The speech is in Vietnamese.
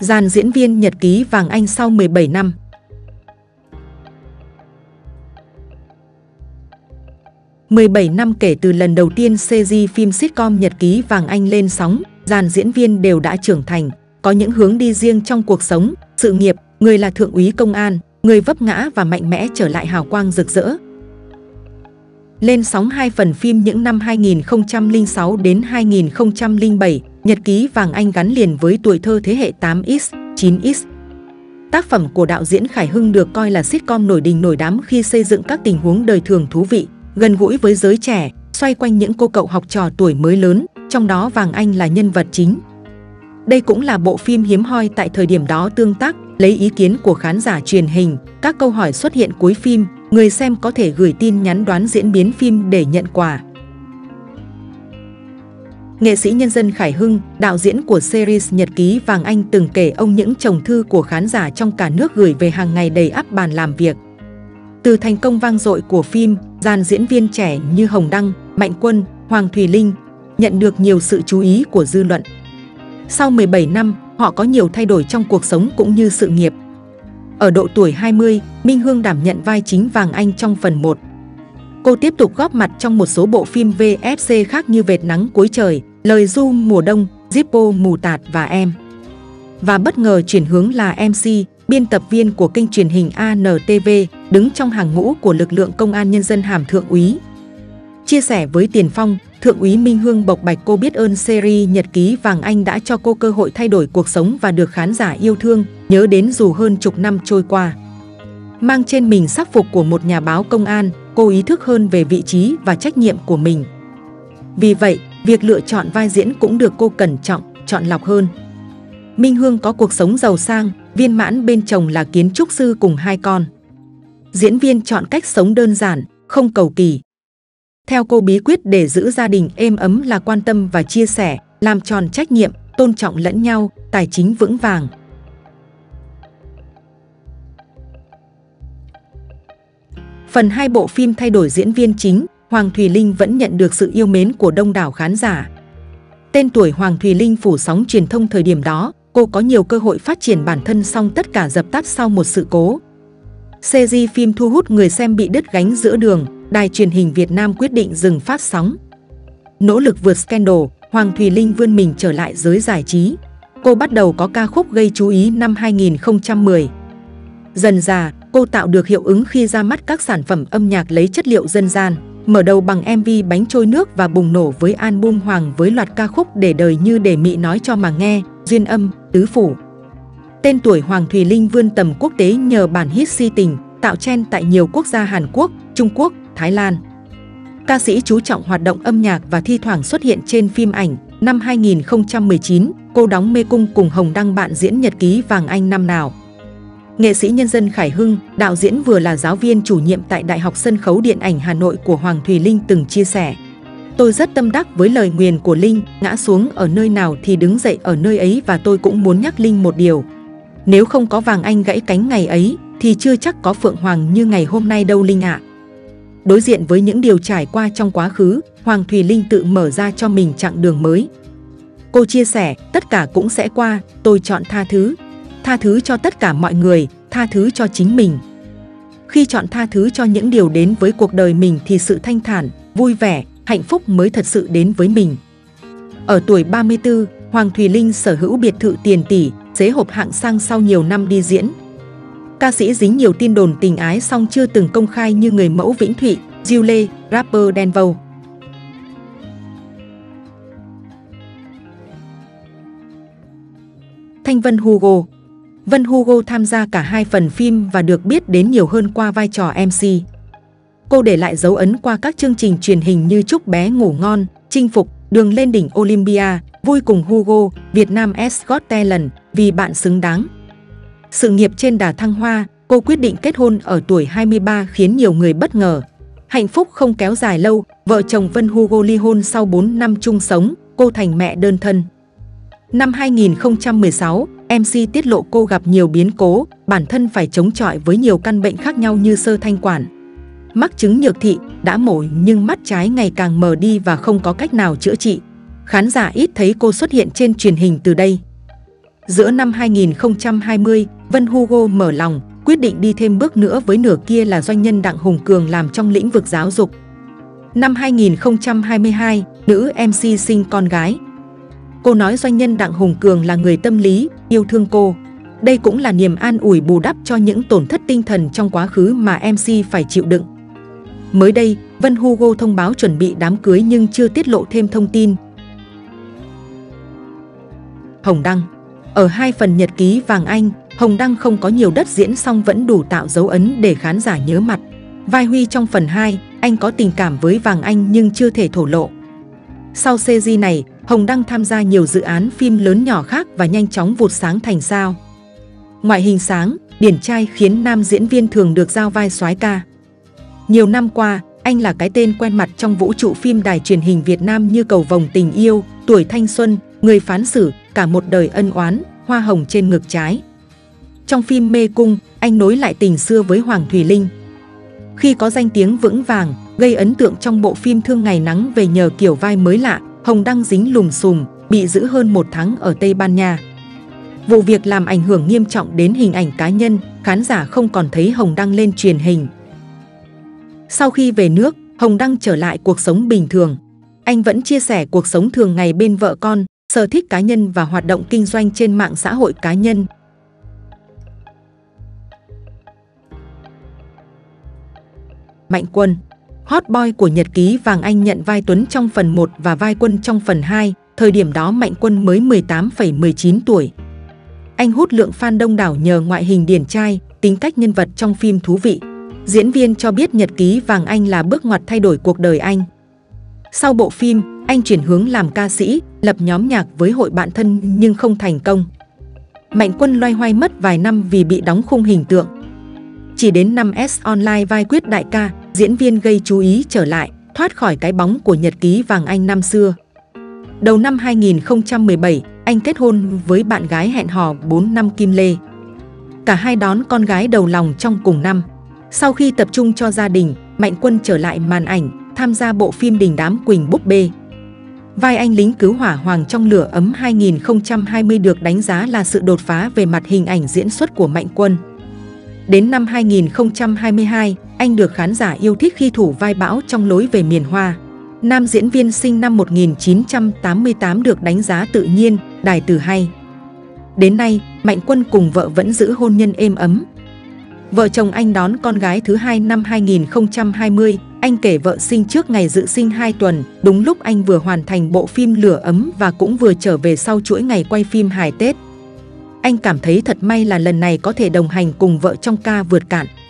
Dàn diễn viên nhật ký vàng Anh sau 17 năm. "17 năm kể từ lần đầu tiên series phim sitcom Nhật ký vàng Anh lên sóng, dàn diễn viên đều đã trưởng thành, có những hướng đi riêng trong cuộc sống, sự nghiệp, người là thượng úy công an, người vấp ngã và mạnh mẽ trở lại hào quang rực rỡ." Lên sóng 2 phần phim những năm 2006 đến 2007, Nhật ký vàng Anh gắn liền với tuổi thơ thế hệ 8X, 9X. Tác phẩm của đạo diễn Khải Hưng được coi là sitcom nổi đình nổi đám khi xây dựng các tình huống đời thường thú vị, gần gũi với giới trẻ, xoay quanh những cô cậu học trò tuổi mới lớn, trong đó Vàng Anh là nhân vật chính. Đây cũng là bộ phim hiếm hoi tại thời điểm đó tương tác, lấy ý kiến của khán giả truyền hình, các câu hỏi xuất hiện cuối phim, người xem có thể gửi tin nhắn đoán diễn biến phim để nhận quà. Nghệ sĩ nhân dân Khải Hưng, đạo diễn của series Nhật ký vàng Anh từng kể ông những chồng thư của khán giả trong cả nước gửi về hàng ngày đầy ắp bàn làm việc. Từ thành công vang dội của phim, dàn diễn viên trẻ như Hồng Đăng, Mạnh Quân, Hoàng Thùy Linh nhận được nhiều sự chú ý của dư luận. Sau 17 năm, họ có nhiều thay đổi trong cuộc sống cũng như sự nghiệp. Ở độ tuổi 20, Minh Hương đảm nhận vai chính Vàng Anh trong phần 1. Cô tiếp tục góp mặt trong một số bộ phim VFC khác như Vệt nắng cuối trời, Lời ru mùa đông, Zippo mù tạt và Em. Và bất ngờ chuyển hướng là MC, biên tập viên của kênh truyền hình ANTV, đứng trong hàng ngũ của lực lượng công an nhân dân hàm thượng úy. Chia sẻ với Tiền Phong, Thượng úy Minh Hương bộc bạch cô biết ơn series Nhật ký vàng Anh đã cho cô cơ hội thay đổi cuộc sống và được khán giả yêu thương, nhớ đến dù hơn chục năm trôi qua. Mang trên mình sắc phục của một nhà báo công an, cô ý thức hơn về vị trí và trách nhiệm của mình. Vì vậy, việc lựa chọn vai diễn cũng được cô cẩn trọng, chọn lọc hơn. Minh Hương có cuộc sống giàu sang, viên mãn bên chồng là kiến trúc sư cùng 2 con. Diễn viên chọn cách sống đơn giản, không cầu kỳ. Theo cô, bí quyết để giữ gia đình êm ấm là quan tâm và chia sẻ, làm tròn trách nhiệm, tôn trọng lẫn nhau, tài chính vững vàng. Phần 2 bộ phim thay đổi diễn viên chính, Hoàng Thùy Linh vẫn nhận được sự yêu mến của đông đảo khán giả. Tên tuổi Hoàng Thùy Linh phủ sóng truyền thông thời điểm đó, cô có nhiều cơ hội phát triển bản thân song tất cả dập tắt sau một sự cố. Series phim thu hút người xem bị đứt gánh giữa đường, Đài truyền hình Việt Nam quyết định dừng phát sóng. Nỗ lực vượt scandal, Hoàng Thùy Linh vươn mình trở lại giới giải trí. Cô bắt đầu có ca khúc gây chú ý năm 2010. Dần dà, cô tạo được hiệu ứng khi ra mắt các sản phẩm âm nhạc lấy chất liệu dân gian, mở đầu bằng MV Bánh trôi nước và bùng nổ với album Hoàng với loạt ca khúc Để đời như để Mị nói cho mà nghe, Duyên âm, Tứ phủ. Tên tuổi Hoàng Thùy Linh vươn tầm quốc tế nhờ bản hit Si tình, tạo trend tại nhiều quốc gia Hàn Quốc, Trung Quốc, Thái Lan. Ca sĩ chú trọng hoạt động âm nhạc và thi thoảng xuất hiện trên phim ảnh. Năm 2019, cô đóng Mê Cung cùng Hồng Đăng bạn diễn Nhật ký vàng Anh năm nào. Nghệ sĩ nhân dân Khải Hưng, đạo diễn vừa là giáo viên chủ nhiệm tại Đại học Sân khấu Điện ảnh Hà Nội của Hoàng Thùy Linh từng chia sẻ: "Tôi rất tâm đắc với lời nguyền của Linh, ngã xuống ở nơi nào thì đứng dậy ở nơi ấy, và tôi cũng muốn nhắc Linh một điều. Nếu không có Vàng Anh gãy cánh ngày ấy, thì chưa chắc có Phượng Hoàng như ngày hôm nay đâu Linh ạ." Đối diện với những điều trải qua trong quá khứ, Hoàng Thùy Linh tự mở ra cho mình chặng đường mới. Cô chia sẻ: "Tất cả cũng sẽ qua, tôi chọn tha thứ. Tha thứ cho tất cả mọi người, tha thứ cho chính mình. Khi chọn tha thứ cho những điều đến với cuộc đời mình thì sự thanh thản, vui vẻ, hạnh phúc mới thật sự đến với mình." Ở tuổi 34, Hoàng Thùy Linh sở hữu biệt thự tiền tỷ, xế hộp hạng sang sau nhiều năm đi diễn. Ca sĩ dính nhiều tin đồn tình ái song chưa từng công khai như người mẫu Vĩnh Thụy, Diêu Lê, rapper Đen Vâu. Thanh Vân Hugo. Vân Hugo tham gia cả 2 phần phim và được biết đến nhiều hơn qua vai trò MC. Cô để lại dấu ấn qua các chương trình truyền hình như Chúc bé ngủ ngon, Chinh phục, Đường lên đỉnh Olympia, Vui cùng Hugo, Việt Nam Got Talent, Vì bạn xứng đáng. Sự nghiệp trên đà thăng hoa, cô quyết định kết hôn ở tuổi 23 khiến nhiều người bất ngờ. Hạnh phúc không kéo dài lâu, vợ chồng Vân Hugo ly hôn sau 4 năm chung sống, cô thành mẹ đơn thân. Năm 2016, MC tiết lộ cô gặp nhiều biến cố, bản thân phải chống chọi với nhiều căn bệnh khác nhau như xơ thanh quản, mắc chứng nhược thị, đã mổ nhưng mắt trái ngày càng mờ đi và không có cách nào chữa trị. Khán giả ít thấy cô xuất hiện trên truyền hình từ đây. Giữa năm 2020, Vân Hugo mở lòng, quyết định đi thêm bước nữa với nửa kia là doanh nhân Đặng Hùng Cường làm trong lĩnh vực giáo dục. Năm 2022, nữ MC sinh con gái. Cô nói doanh nhân Đặng Hùng Cường là người tâm lý, yêu thương cô. Đây cũng là niềm an ủi bù đắp cho những tổn thất tinh thần trong quá khứ mà MC phải chịu đựng. Mới đây, Vân Hugo thông báo chuẩn bị đám cưới nhưng chưa tiết lộ thêm thông tin. Hồng Đăng. Ở hai phần nhật ký Vàng Anh, Hồng Đăng không có nhiều đất diễn song vẫn đủ tạo dấu ấn để khán giả nhớ mặt. Vai Huy trong phần 2, anh có tình cảm với Vàng Anh nhưng chưa thể thổ lộ. Sau CG này, Hồng Đăng tham gia nhiều dự án phim lớn nhỏ khác và nhanh chóng vụt sáng thành sao. Ngoại hình sáng, điển trai khiến nam diễn viên thường được giao vai soái ca. Nhiều năm qua, anh là cái tên quen mặt trong vũ trụ phim đài truyền hình Việt Nam như Cầu Vồng tình yêu, Tuổi thanh xuân, Người phán xử, Cả một đời ân oán, Hoa hồng trên ngực trái. Trong phim Mê Cung, anh nối lại tình xưa với Hoàng Thùy Linh. Khi có danh tiếng vững vàng, gây ấn tượng trong bộ phim Thương Ngày Nắng về nhờ kiểu vai mới lạ, Hồng Đăng dính lùm xùm, bị giữ hơn 1 tháng ở Tây Ban Nha. Vụ việc làm ảnh hưởng nghiêm trọng đến hình ảnh cá nhân, khán giả không còn thấy Hồng Đăng lên truyền hình. Sau khi về nước, Hồng Đăng trở lại cuộc sống bình thường. Anh vẫn chia sẻ cuộc sống thường ngày bên vợ con, sở thích cá nhân và hoạt động kinh doanh trên mạng xã hội cá nhân. Mạnh Quân. Hot boy của nhật ký Vàng Anh nhận vai Tuấn trong phần 1 và vai Quân trong phần 2, thời điểm đó Mạnh Quân mới 18,19 tuổi. Anh hút lượng fan đông đảo nhờ ngoại hình điển trai, tính cách nhân vật trong phim thú vị. Diễn viên cho biết nhật ký Vàng Anh là bước ngoặt thay đổi cuộc đời anh. Sau bộ phim, anh chuyển hướng làm ca sĩ, lập nhóm nhạc với hội bạn thân nhưng không thành công. Mạnh Quân loay hoay mất vài năm vì bị đóng khung hình tượng. Chỉ đến năm S Online vai Quyết đại ca, diễn viên gây chú ý trở lại, thoát khỏi cái bóng của nhật ký Vàng Anh năm xưa. Đầu năm 2017, anh kết hôn với bạn gái hẹn hò 4 năm Kim Lê. Cả hai đón con gái đầu lòng trong cùng năm. Sau khi tập trung cho gia đình, Mạnh Quân trở lại màn ảnh, tham gia bộ phim Đình đám Quỳnh búp bê. Vai anh lính cứu hỏa Hoàng trong Lửa ấm 2020 được đánh giá là sự đột phá về mặt hình ảnh diễn xuất của Mạnh Quân. Đến năm 2022, anh được khán giả yêu thích khi thủ vai Bão trong Lối về miền Hoa. Nam diễn viên sinh năm 1988 được đánh giá tự nhiên, đài từ hay. Đến nay, Mạnh Quân cùng vợ vẫn giữ hôn nhân êm ấm. Vợ chồng anh đón con gái thứ hai năm 2020, anh kể vợ sinh trước ngày dự sinh 2 tuần, đúng lúc anh vừa hoàn thành bộ phim Lửa ấm và cũng vừa trở về sau chuỗi ngày quay phim hài Tết. Anh cảm thấy thật may là lần này có thể đồng hành cùng vợ trong ca vượt cạn.